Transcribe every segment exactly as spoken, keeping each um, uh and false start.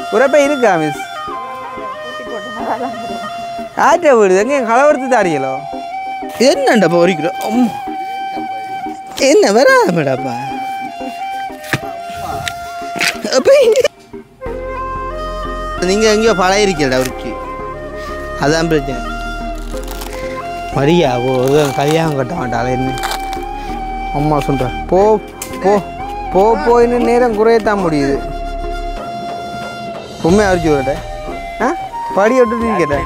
உரப்பை இருக்கா மிஸ் ஆற்ற வீடு எங்கே கலவரத்து தாரியலோ என்னண்டா பொறிக்கிறோம் என்ன வரா மேடாப்பா நீங்கள் எங்கேயோ பழகிருக்கீடா அவருக்கு அதான் பிரச்சனை மரியா ஓ கல்யாணம் கட்ட மாட்டாள் என்ன அம்மா சொல்கிறேன் போ போ போ போயின்னு நேரம் குறையத்தான் முடியுது உண்மை அரிச்சு விட ஆ படி விட்டு நீ கேட்டேன்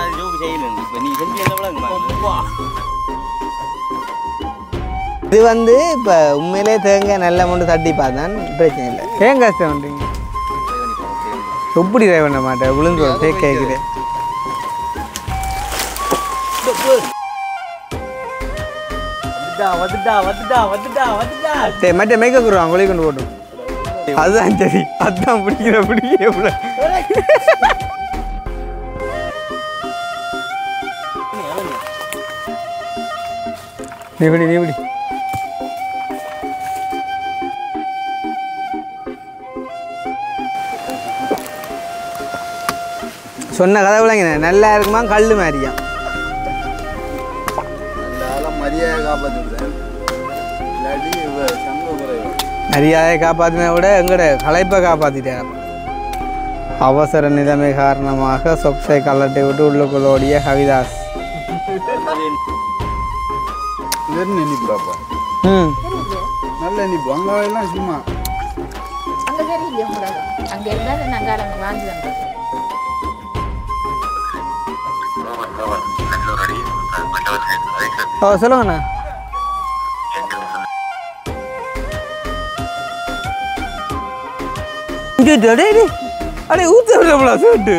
இது வந்து இப்போ உண்மையிலே தேங்காய் நல்ல மட்டும் தட்டி பார்த்தான் பிரச்சனை இல்லை தேங்காய் கஷ்டம் பண்ணுறீங்க எப்படி டிரைவ் பண்ண மாட்டேன் விழுந்து தேக்க கேட்குறேன் மற்ற மேய்க்க கொடுவாங்க ஒளி கொண்டு போட்டோம் அதுதான் சரி அதுதான் பிடிக்கிற பிடிக்க நீ பிடி நீ பிடி சொன்ன கதை விளங்க நல்லா இருக்குமா கல் மாதிரியா மரியாதையை காப்பாற்றின விட எங்கட களைப்பை காப்பாற்றிட்டேன் அவசர நிலைமை காரணமாக சொப்சை கல்லட்டை விட்டு உள்ளுக்குள்ளோடிய கவிதாஸ் ம் நல்ல நினைப்பு அங்கே சும்மா ஓ சொல்லுங்கண்ணா அடே ஊத்தா சொல்லிட்டு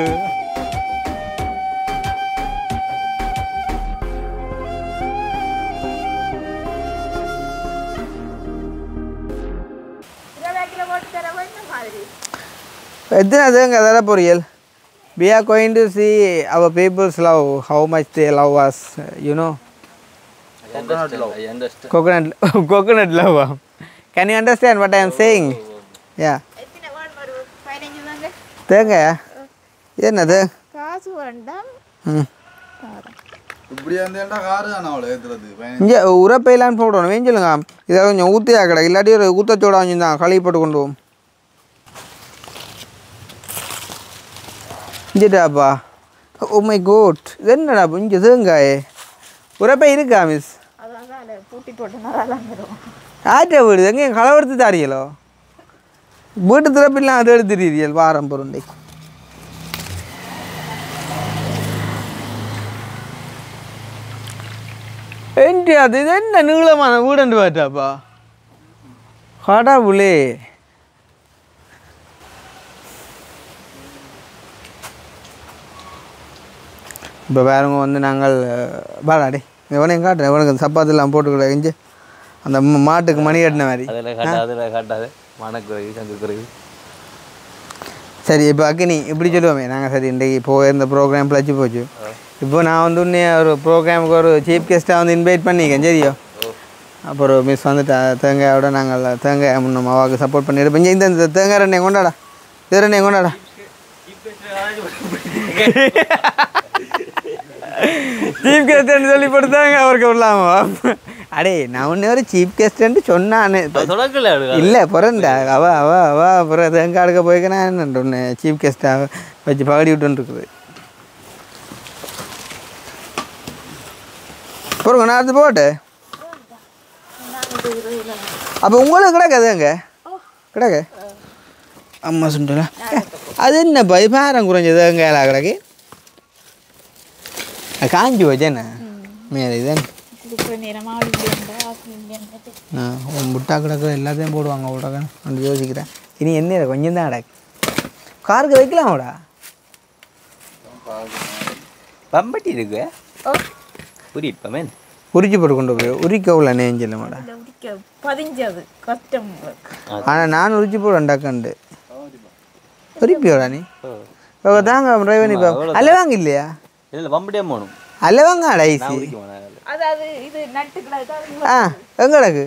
எத்தனை அதுங்க அதெல்லாம் பொரியல் we are going to see our people's love, how much they love us, you know. Coconut love. I understand. Coconut, coconut love. Can you understand what I am saying? Yeah. தேங்காயா என்னது காசு வேண்டாம் இப்படி வந்தேன்டா காரு தானே அவ்வளோ ஏற்றுறது இங்கே உரப்பையிலான்னு போடணும் வேஞ்சலுங்க இதை கொஞ்சம் ஊற்றியா கிடக்கு இல்லாட்டி ஒரு ஊற்றச்சோட வாங்கியிருந்தான் கழுவி போட்டு கொண்டு போவோம் இஞ்சிட்டாப்பா ஓ மை கோட் இது என்னடா இங்கே தேங்காயே உரப்பை இருக்கா மிஸ் ஆற்ற வீடு எங்கே கலவரத்து தாரியலோ வீட்டு திறப்பில்லாம் அது எடுத்துட்டீரியல் வாரம் பொருண்டை என்டி அது இது என்ன நீளமான வீடுண்டு பார்த்தாப்பா கடவுளே இப்போ வேறவங்க வந்து நாங்கள் பாடாடே எவனையும் காட்டுறேன் உனக்கு சப்பாத்தெல்லாம் போட்டுக்கூட இஞ்சி அந்த மாட்டுக்கு மணி கட்டின மாதிரி அதில் காட்டாது அதில் காட்டாது மனக்குறைவு சங்குக்குறைவு சரி இப்போ அக்கினி இப்படி சொல்லுவோமே நாங்கள் சரி இன்றைக்கு போய் இந்த ப்ரோக்ராம் பிழைச்சி போச்சு இப்போ நான் வந்து உன்னே ஒரு ப்ரோக்ராமுக்கு ஒரு சீஃப் கெஸ்ட்டாக வந்து இன்வைட் பண்ணிக்கேன் சரியோ அப்புறம் மிஸ் வந்துட்டு தேங்காயோட நாங்கள் தேங்காய் முன்னும் அவாவுக்கு சப்போர்ட் பண்ணியிருப்போம் இந்த இந்த தேங்காய் ரெண்டே கொண்டாடா இது ரெண்டே கொண்டாடா சீஃப் கெஸ்ட்னு சொல்லி போட்டுதாங்க அவருக்கு விடலாமா அடே நான் ஒன்று ஒரு சீஃப் கெஸ்ட்ன்ட்டு சொன்னான்னு இல்லை பிறந்தா அவ அவ அவ அப்புறம் தேங்காய் எடுக்க போய்க்கனா என்ன ஒன்று சீஃப் கெஸ்ட்டாக வச்சு பகடி விட்டுருக்குது அப்புறம் நான் போட்டு அப்போ உங்களுக்கு கிடக்காதுங்க கிடக்கு அம்மா சொல்லிட்டா அது என்னப்பா இது பாரம் குறைஞ்சதுங்க எல்லாம் கிடக்கு காஞ்சி வச்சேண்ணே மேலே இதுதான் முட்டா கிடக்குற எல்லாத்தையும் போடுவாங்க விடாக்க நான் யோசிக்கிறேன் இனி என்ன கொஞ்சம் தான் கிடக்கு காருக்கு வைக்கலாமாடா பம்பட்டி இருக்கு புரியுது மேன் உரிச்சு போட்டு கொண்டு போய் உரிக்க உள்ள நேஞ்சல மாடா பதிஞ்சது கஷ்டம் ஆனால் நான் உரிச்சு போடுவேன்டாக்கண்டு உரிப்பியோடா நீ தாங்க டிரைவர் இப்போ அல்ல வாங்க இல்லையா இல்லை பம்பட்டியே போகணும் அல்ல வாங்க ஐசி அதாவது இது நட்டுக்கிறது ஆ எங்கடக்கு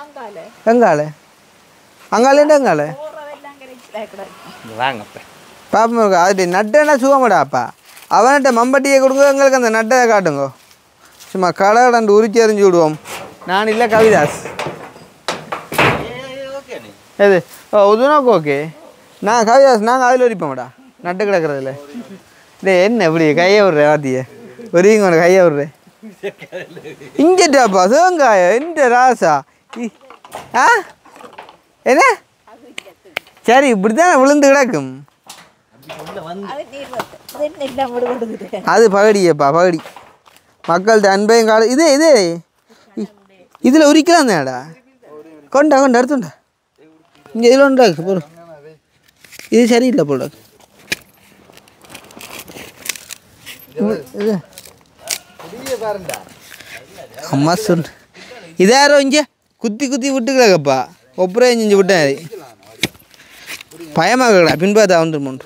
எங்கால அங்காலேண்டு எங்கால வாங்கப்ப பாப்பா அது நட்டேன்னா சுகமாடாப்பா அவன்கிட்ட மம்பட்டியை கொடுங்க எங்களுக்கு அந்த நட்டை காட்டுங்க சும்மா கடை ரெண்டு உரிச்சி எறிஞ்சு விடுவோம் நான் இல்லை கவிதாஸ் எது ஓ உதுனாக்கு ஓகே நான் கவிதாஸ் நாங்கள் அதில் உரிப்போம்டா நட்டு கிடக்கிறதுல டே என்ன இப்படி கையை விட்றேன் வாத்திய ஒரீங்க உனக்கு கையை விட்றேன் இங்கேட்டாப்பா சிவங்காய எந்த ராசா ஆ என்ன சரி இப்படி தான் விழுந்து கிடக்கும் அது பகடியப்பா பகடி மக்கள்கிட்ட அன்பையும் கால இதே இதே இதில் உரிக்கலாம் தான்டா கொண்டா கொண்டா எடுத்துண்டா இங்கே இதில் ஒன்றா போடு இது சரியில்லை போட இது அம்மா சொல் இதாரோ இங்கே குத்தி குத்தி விட்டுக்கலப்பா ஒப்புரே செஞ்சு விட்டேன் பயமாகடா பின்பாத்தா வந்துருமோன்று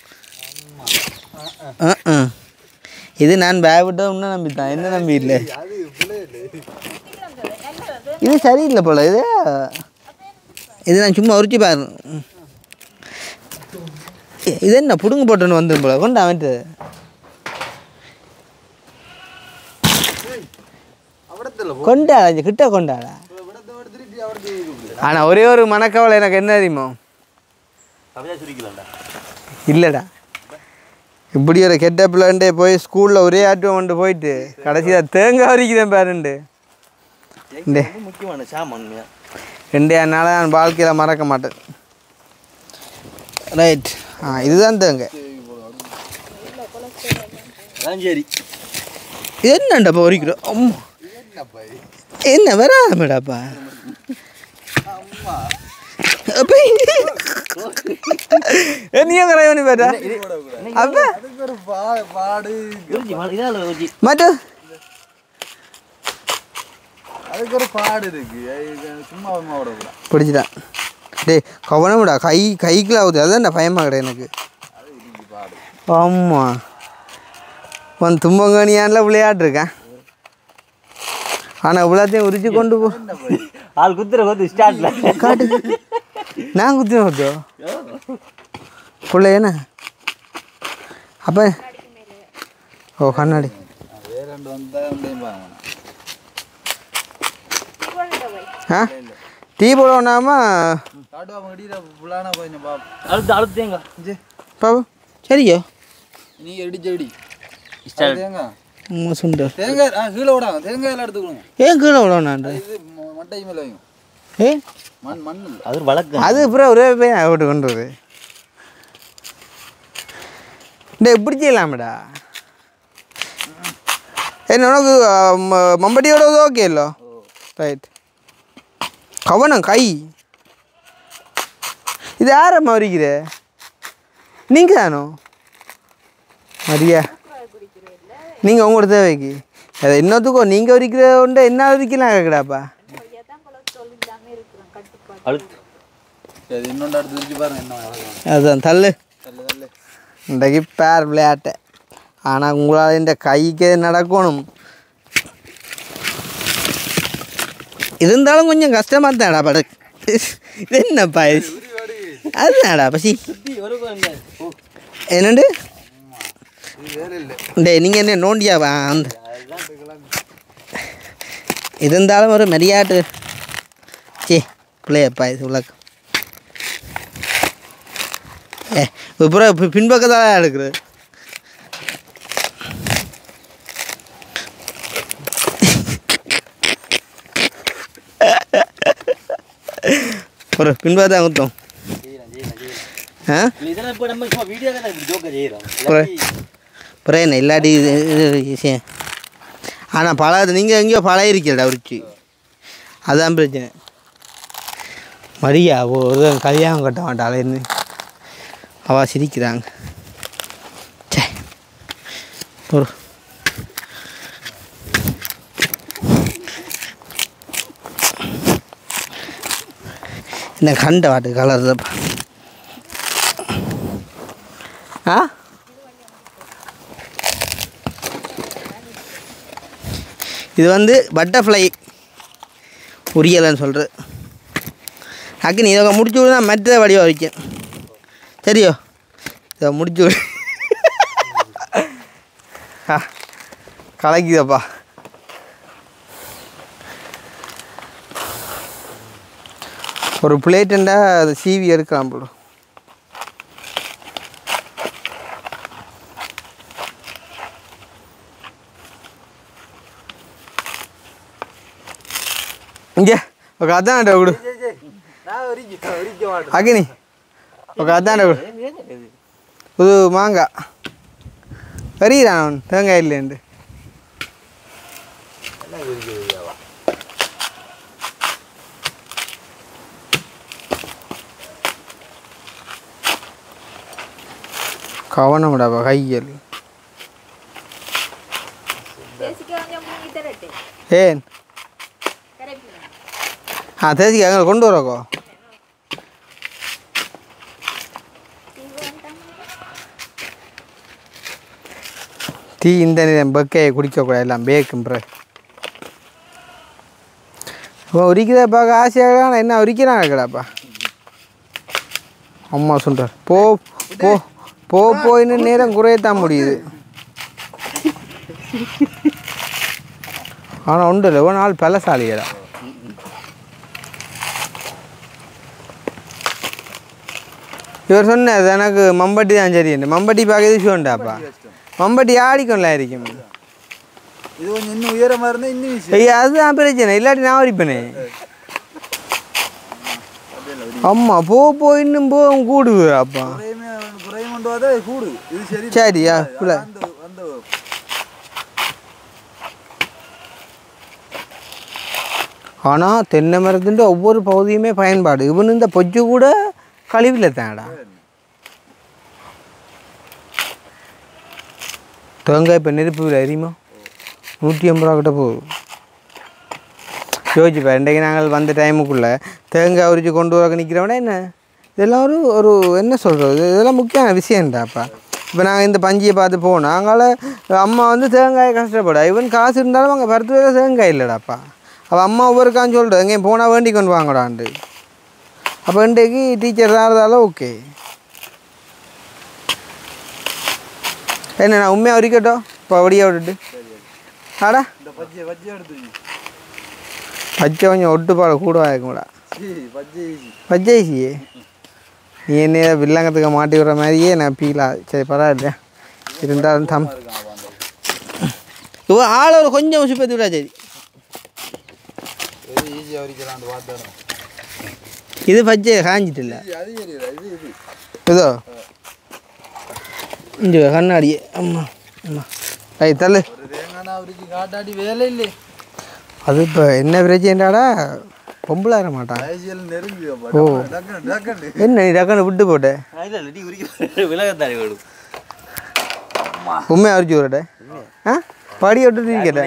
ஆ இது நான் பயப்பட்ட இன்னும் நம்பித்தான் என்ன நம்பி இல்லை இது சரியில்லை போல இது இது நான் சும்மா உரிச்சு பாரு இது என்ன புடுங்க போட்டோன்னு வந்துடும் போல கொண்டு அவன்ட்டு கொண்டாடா கிட்ட கொண்டாடா ஆனால் ஒரே ஒரு மனக்கவலை எனக்கு என்ன தெரியுமோ இல்லைடா இப்படி ஒரு கெட்ட பிள்ளைண்டே போய் ஸ்கூலில் ஒரே ஆட்டுவம் கொண்டு போயிட்டு கடைசியாக தேங்காய் வரிக்கிறேன் பாருண்டு முக்கியமான சாமான் ரெண்டே அதனால நான் வாழ்க்கையில் மறக்க மாட்டேன் ரைட் ஆ இதுதான் தேங்க சரி இது என்னண்டாப்பா வரிக்கிறோம் அம்மா என்ன வராமடாப்பா நீ கரையணி பேட்டா அப்ப மட்டு அதுக்கு ஒரு பாடு இருக்கு சும்மா பிடிச்சிட்டான் டே கவனம்டா கை கைக்குள்ள ஆகுது அதான் பயமாக கிடையாது எனக்கு ஆமாம் உன் தும்பங்கனியான்ல விளையாட்டுருக்கேன் ஆனால் இவ்வளோத்தையும் உரிச்சு கொண்டு போ ஆள் குத்துற கொத்து ஸ்டார்ட்ல காட்டு நான் குத்தின கொத்தோ பிள்ளை என்ன அப்போ ஓ கண்ணாடி ஆ டீ போட வேணாமா அழுத்து அழுத்துங்க பாபு சரியோ நீ அடிச்சு அடி சுண்டர் தேங்காய் கீழே விடாங்க தேங்காய் எல்லாம் எடுத்துக்கணும் ஏன் கீழே விடணாண்டு இது மட்டை மேலே வையும் ஏ மண் மண் அது வழக்கு அது அப்புறம் ஒரே போய் விட்டு கொண்டு வருது டே இப்படி செய்யலாமடா என்ன உனக்கு மம்பட்டியோட ஓகே இல்லோ ரைட் கவனம் கை இது யாரம்மா வரிக்கிற நீங்கள் தானோ மரியா நீங்கள் உங்களோட தேவைக்கு அதை இன்னொத்துக்கோ நீங்கள் வரிக்கிற உண்டு என்ன வரிக்கலாம் கேட்கடாப்பா இன்னொன்று அடுத்து வச்சு பாருங்க என்ன அதுதான் தள்ளு தள்ளு தள்ளு இன்றைக்கு பேர் விளையாட்டு ஆனால் உங்களால் இந்த கைக்கு நடக்கணும் இருந்தாலும் கொஞ்சம் கஷ்டமாக தான்டா பட இது என்னப்பா அதுதான்டா பசி என்னண்டு டே நீங்கள் என்ன நோண்டியாவா அந்த இருந்தாலும் ஒரு மரியாட்டு சே பிள்ளையப்பா இது உலக ஏ இப்போ பின்பக்கத்தால் எடுக்கிறது ஒரு பின்பக்கத்தான் குத்தோம் ஆ அப்புறம் என்ன இல்லாட்டி இது விஷயம் ஆனால் பழகிறது நீங்கள் எங்கேயோ பழகிருக்கீடா உரிச்சு அதுதான் பிரச்சனை மரியா ஒரு கல்யாணம் கட்ட மாட்டாளேன்னு அவள் சிரிக்கிறாங்க சே ஒரு என்ன கண்ட வாட்டு கலர் ஆ இது வந்து பட்டர்ஃப்ளை உரியலைன்னு சொல்கிறது அக்கு நீ இதை முடிச்சு விட மற்ற வடிவாக வைக்கும் சரியோ இதை முடிச்சு கலக்குதப்பா. ஒரு பிளேட்டுண்டா அது சீவி எடுக்கலாம் போல. இங்கே ఒక అద్దాంట ఒకడు అగ్ని ఒక అద్దాంట ఒకడు ఇది మాంగా వరీరా తేంగాయ ఇల్లేండి కవనముడా కయ్యలు ఏం ஆ தேசிக்கு எங்களை கொண்டு வரோக்கோ. டீ இந்த நேரம் பக்கையை குடிக்கக்கூடாது எல்லாம் பேக்கும் ப்ரோ. இப்போ உரிக்கிறத பார்க்க ஆசையாக என்ன உரிக்கிறான் இருக்கடாப்பா. அம்மா சொல்கிறார் போ போ போ போயின்னு நேரம் குறையத்தான் முடியுது. ஆனால் உண்டு இல்லை ஒரு நாள் பலசாலியடா. இவர் சொன்னார் எனக்கு மம்பட்டி தான் சரி. மம்பட்டி பார்க்க இது உண்டாப்பா. மம்பட்டி ஆடிக்கொண்டாயிருக்கும். இது கொஞ்சம் இன்னும் உயரமாக இருந்தால் இன்னும் ஐயா அதுதான் பிரச்சனை. இல்லாட்டி நான் வரிப்பேனே. அம்மா போ போ இன்னும் போ கூடுவாப்பா. குறையும் கொண்டு வந்தா கூடு. இது சரி சரியா இல்லை. ஆனால் தென்னை மரத்துட்டு ஒவ்வொரு பகுதியுமே பயன்பாடு. இவனு இந்த பொச்சு கூட கழிவில் தான்டா. தேங்காய் இப்போ நெருப்பு விலை அறியுமா நூற்றி ஐம்பது ரூபா கிட்ட போகுது. யோசிச்சுப்பா இன்றைக்கு நாங்கள் வந்த டைமுக்குள்ளே தேங்காய் உரிச்சு கொண்டு வர நிற்கிறவனா என்ன இதெல்லாம் ஒரு ஒரு என்ன சொல்கிறது இதெல்லாம் முக்கியமான விஷயம்டாப்பா. இப்போ நாங்கள் இந்த பஞ்சியை பார்த்து போனோம். அங்கால அம்மா வந்து தேங்காயை கஷ்டப்படா. இவன் காசு இருந்தாலும் அங்கே பருத்து வேலை தேங்காய் இல்லைடாப்பா. அவள் அம்மா ஒவ்வொருக்கான்னு சொல்கிறேன் எங்கேயும் போனால் வேண்டி கொண்டு வாங்கடான்ட்டு. அப்போ இன்றைக்கு டீச்சர் தான் இருந்தாலும் ஓகே. என்ன நான் உண்மையாக உரிக்கட்டும் இப்போ வடியாக விட்டுட்டு ஆடா பச்சை கொஞ்சம் ஒட்டுப்பாடு கூட ஆயிருக்கும்டா. பச்சைசியே நீ என்ன வில்லங்கத்துக்கு மாட்டி விடுற மாதிரியே நான் பீலா. சரி பரவாயில்ல இருந்தாலும் தம் இவ ஆள் ஒரு கொஞ்சம் உசுப்பத்தி விடா. சரி இது பச்சை காஞ்சிட்டு இல்லை இதோ இங்கே கண்ணாடியே. அம்மா அம்மா ஐ தள்ளு. அது இப்போ என்ன பிரச்சனைடாடா பொம்பளை ஆற மாட்டான். ஓ என்ன நீ டக்குன்னு விட்டு போட்ட உண்மையாக அரிச்சு விடட்ட ஆ படி விட்டு கேட்டேன்.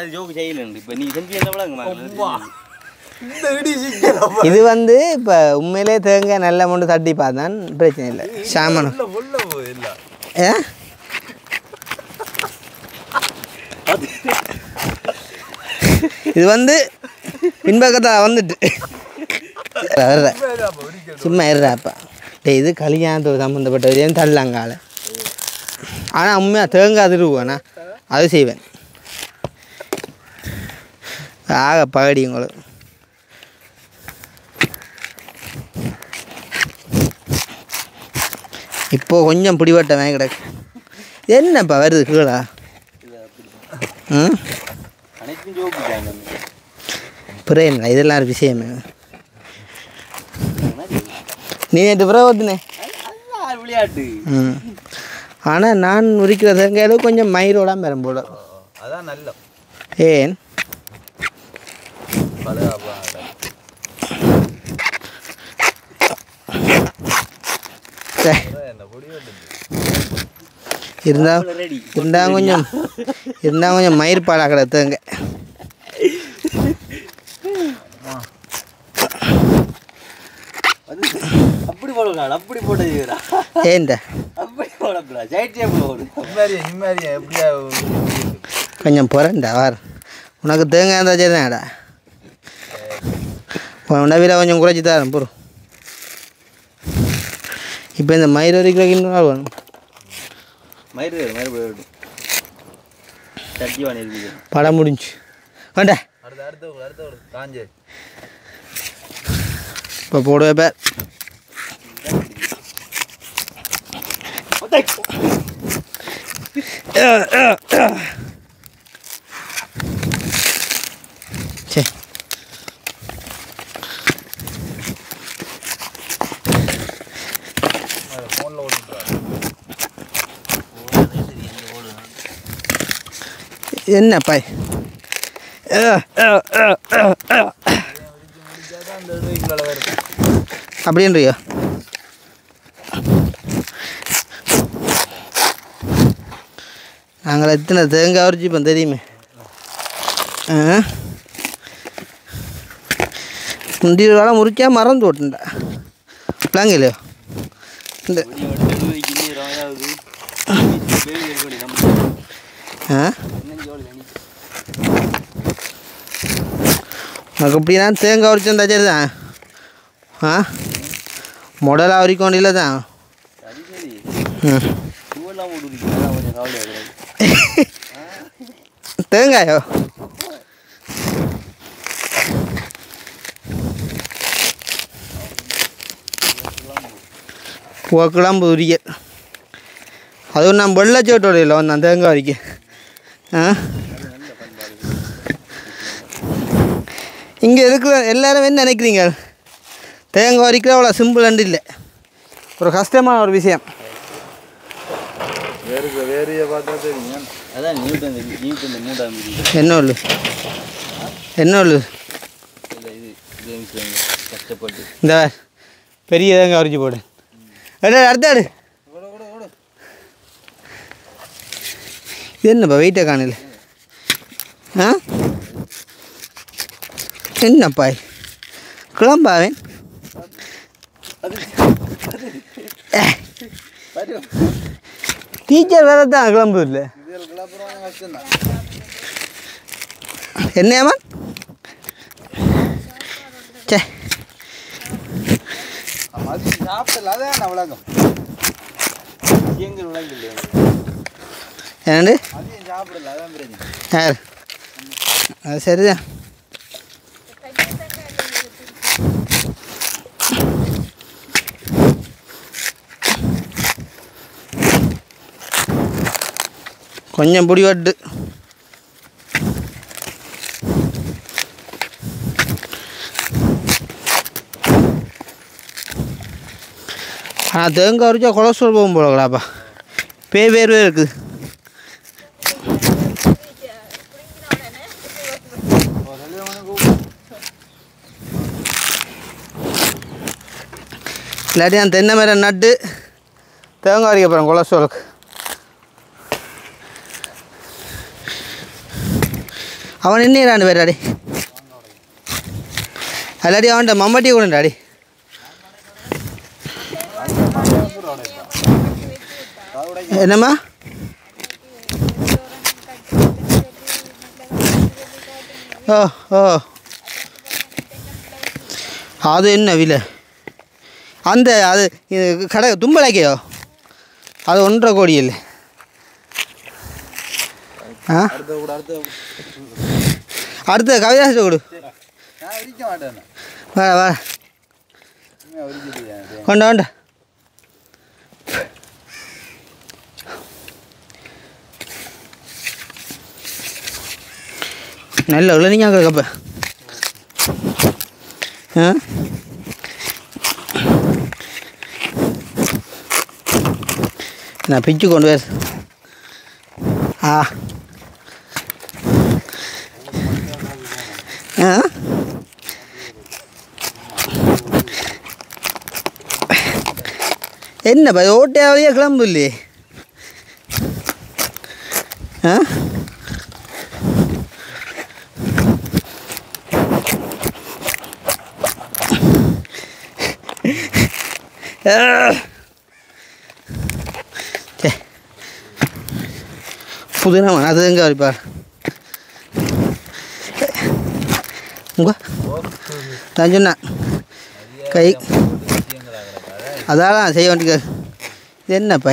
இது வந்து இப்போ உண்மையிலே தேங்காய் நல்ல மொண்டு தட்டி பார்த்தான் பிரச்சனை இல்லை. சாமனும் ஏ இது வந்து பின்பக்கத்தில் வந்துட்டு வர்ற சும்மா இருறாப்பா. டே இது கல்யாணத்தோடு சம்மந்தப்பட்ட வரையும் தள்ளாங்கால. ஆனால் உண்மையாக தேங்காய் திருவுவேண்ணா அது செய்வேன். ஆக பகடி உங்களுக்கு இப்போது கொஞ்சம் பிடிபட்ட மாதிரி கிடக்கு. என்னப்பா வருது கீழா? ம் புரியல இதெல்லாம் ஒரு விஷயமே. நீ நேற்று பிறகு ஓத்துனே விளையாட்டு. ம் ஆனால் நான் உரிக்கிற தேங்காயில் கொஞ்சம் மயிரோடாம பெறும் போல. அதான் நல்ல ஏன் இருந்தா இருந்தா கொஞ்சம் இருந்தா கொஞ்சம் மயிர் பாலாக கிடத்துங்க. அப்படி போடக்கூடாது. அப்படி போட்டா ஏன்டா அப்படி போடக்கூடாது. சைட்டியே போடணும். எப்படியா கொஞ்சம் புறண்டா வார் உனக்கு தேங்காய் இருந்தால் சரிதான்டா. உணவில் கொஞ்சம் குறைச்சி தரேன் பொறு. இப்போ இந்த மயிர் வரைக்கும் இன்னொரு ஆள் வேணும். மயிறு மயிறு போயிடும் சட்டி வாணி இருக்குது படம் முடிஞ்சு வேண்டா அடுத்து அடுத்து அடுத்து காஞ்சு இப்போ போடுவேன் பேர் சரி ஃபோனில் ஓட்டுறாரு என்ன பாய் அப்படின்றியா நாங்கள் எத்தனை தேங்காய் உரிச்சிப்போம் தெரியுமே முந்தைய காலம் முறிச்சா மறந்து ஓட்டுண்டா பிள்ளைங்களையோ இந்த ஆ உனக்கு அப்படின்னா தேங்காய் உரிச்சா சரி தான் ஆ மொடலாக உரிக்க இல்லை தான் ம் தேங்காயோ கிளம்பு உரிக்க அதுவும் நான் வெள்ளச்சோட்டோட இல்லை வந்தேன் தேங்காய் உரிக்க ஆ இங்கே இருக்கிற எல்லோரும் என்ன நினைக்கிறீங்க தேங்காய் உரிக்கிற அவ்வளோ சிம்பிள் அண்டு இல்லை ஒரு கஷ்டமான ஒரு விஷயம் வேறு வேறையை பார்த்தா தெரியும் அதான் நியூட்டன் நியூட்டன் மூன்றாம் என்ன உள்ளு என்ன உள்ளு இல்லை இது இது கஷ்டப்பட்டு இந்த பெரிய தேங்காய் உரிச்சு போடு எடு அடுத்தாடு இது என்னப்பா வெயிட்டை காணல ஆ என்னப்பா கிளம்பாவேன் டீச்சர் வேறு தான் கிளம்பு இல்லை என்னம்மா சே மதியம் சாப்பிடல அதான் விளங்கும் எங்கள் விளங்கு இல்லையா ஏன்னாண்டு மதியம் சாப்பிடல அதான் பிரச்சனை யார் அது சரிதான் கொஞ்சம் பிடி வட்டு ஆனால் தேங்காய் உரிச்சா கொலஸ்ட்ரால் போகும் போலங்களாப்பா பே வேறு இருக்குது இல்லாட்டி நான் தென்னை மரம் நட்டு தேங்காய் உரிக்க போகிறேன் கொலஸ்ட்ராலுக்கு அவன் என்ன பேர் டாடி அல்லாடி அவன்கிட்ட மம்மட்டி கூட டாடி என்னம்மா ஓ ஓ அது என்ன விலை அந்த அது இது கடை தும்பளைக்கையோ அது ஒன்றரை கோடி இல்லை ஆ அடுத்த கவிதாசிட்ட கொடு நான் விரிக்க மாட்டேன் வா வா விரிக்கிறியா கொண்ட கொண்ட நல்ல உள்ள கப்ப ஆ நான் பிச்சு கொண்டு வர ஆ ஆ என்ன பா ஓட்டையாவே கிளம்பு இல்லையே ஆ புதினா அது எங்கே வரைப்பா உங்க நான் சொன்னேன் கை அதான் செய்ய வேண்டிய என்னப்பா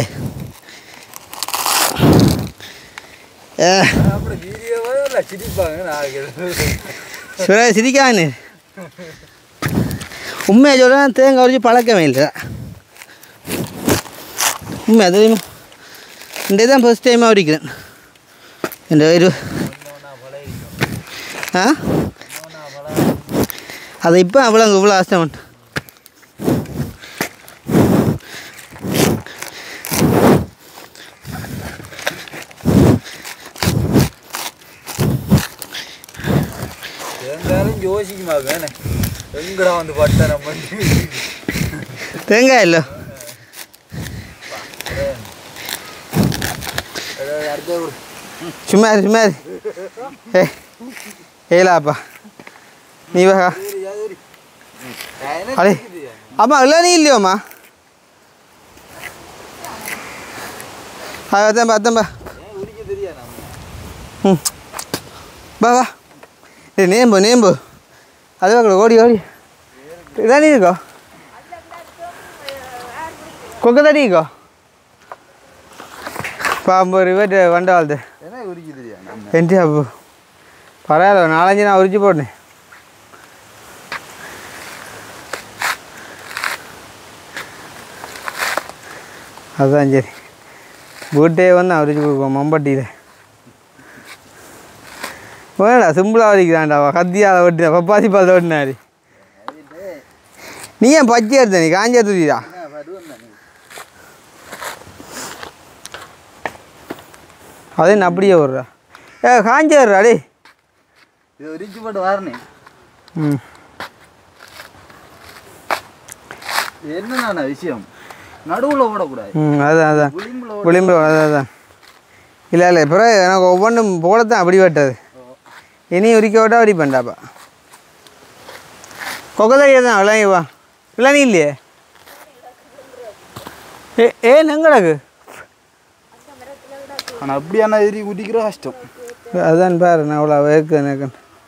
ஏ அப்புறம் வீடியோவே இல்லை சிரிப்பாங்க நான் சுர சிரிக்கானு உண்மையை சொல்ல தேங்காய் உரிச்சு பழக்கமே இல்லை உண்மை அது இந்த தான் ஃபஸ்ட் டைமாக உரிக்கிறேன் இந்த ஒரு ஆ அது இப்போ அவ்வளோ அங்கே இவ்வளோ ஆசை இருந்தாலும் யோசிக்குமா வேணே எங்கடா வந்து பட்ட நம்ம தேங்காய் இல்லை சும்மா இரு, சும்மா இரு. ஏ ஏலாப்பா நீ வா அடே அம்மா இல்லை நீ இல்லையோம்மா அதான் அதான்பா ம் வா வா ஏ நேம்பு நேம்பு அது வாக்கல ஓடி ஓடி இதானே இருக்கோ கொக்க தடி இருக்கோ பாம்பு ரிவர்ட் வண்ட வாழ்து என்ன உரிக்க தெரியா என்டி அப்போ பரவாயில்ல நாலஞ்சு நான் உரிச்சு போட்டேன் அதுதான் சரி வீட்டே வந்து உரிச்சு கொடுப்போம் மம்பட்டியில் வேணா சிம்பிளாக வலிக்கிறான்டா கத்தியால் வெட்டின பப்பாசி பால் வெட்டினாரு நீ ஏன் பச்சை எடுத்த நீ காஞ்ச தூக்கிடா அது என்ன அப்படியே விட்றா ஏ காஞ்ச விட்றா டே இது உரிச்சு போட்டு வாரணே ம் என்னண்ணா விஷயம் நடுவில் ஓடக்கூடாது ம் அதான் அதான் விளிம்புல விளிம்பு அதான் அதான் இல்லை இல்லை இப்போ எனக்கு ஒவ்வொன்றும் போலத்தான் அப்படி வெட்டது இனி உரிக்க விட்டா அப்படி பண்ணாப்பா கொக்கதடியே தான் விளங்கி வா விளங்கி இல்லையே ஏ ஏ நெங்கடக்கு ஆனால் அப்படியான எரி குடிக்கிற கஷ்டம் அதுதான் பாரு நான் அவ்வளோ வேர்க்கு எனக்கு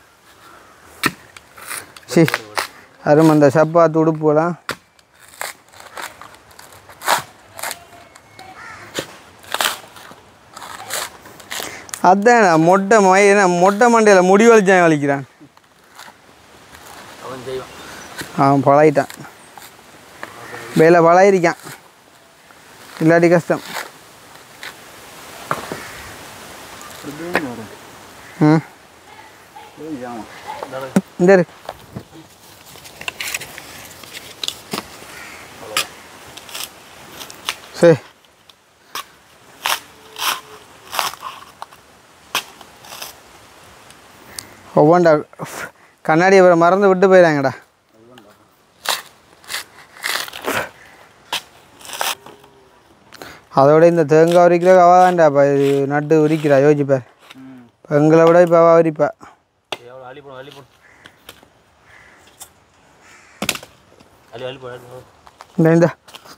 சி அருமை அந்த சப்பாத்து உடுப்புலாம் அதான் மொட்டை மொய் என்ன மொட்டை மண்டையில் முடி வலிச்சான் வலிக்கிறான் அவன் செய்வான் அவன் பழகிட்டான் வேலை பழகிருக்கான் இல்லாட்டி கஷ்டம் ம் இந்த இருக்கு சரி ஒவ்வொன்றா கண்ணாடி அப்புறம் மறந்து விட்டு போயிடாங்கடா அதோட இந்த தேங்காய் உரிக்கிற அவள் தான்டாப்பா இது நட்டு உரிக்கிறா யோசிப்பார் எங்களை விட இப்போ அவள் உரிப்பா எவ்வளோ அள்ளி போடும் அள்ளி போடும் அள்ளி அள்ளி போடு இந்த இந்த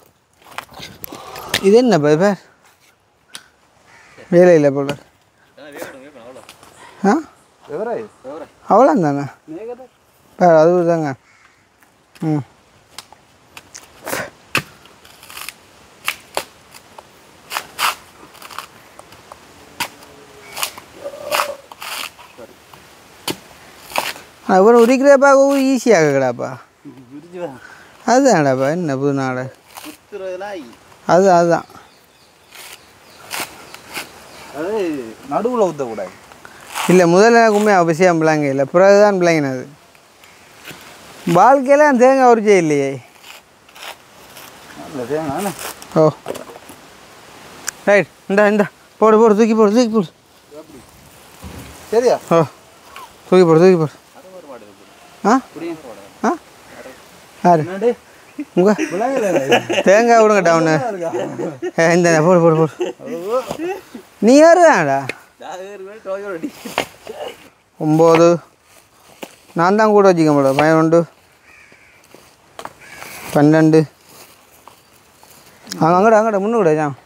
இது என்னப்பா இப்போ வேலை இல்லை போல ஆ எவராய் அவ்வளோ தானே பாரு அது தாங்க ம் அப்புறம் உரிக்கிறப்பா ஈஸியாகடாப்பா அதுதான்டாப்பா என்ன புது நாடு அது அதுதான் அது நடுவில் ஊற்றக்கூடாது இல்லை முதல்ல எனக்குமே அவசியம் பிள்ளைங்க இல்லை பிறகுதான் பிள்ளைங்கனது வாழ்க்கையெல்லாம் தேங்காய் உரிச்சே இல்லையே நல்ல தேங்காய் ஓ ரைட் இந்தா இந்தா போடு போடு தூக்கி போடு தூக்கி போடு சரியா ஓ தூக்கி போடு தூக்கி போடு ஆ ஆ யாரு என்னடி உங்க தேங்காய் விடுங்க டவுனு இந்த போடு போடு போடு நீ யாருதான்டா ஒம்பது நான் தான் கூட வச்சுக்க முடியும் பதினொன்று பன்னெண்டு அங்கே அங்கடா அங்கடா முன்னு கூட ஜாம்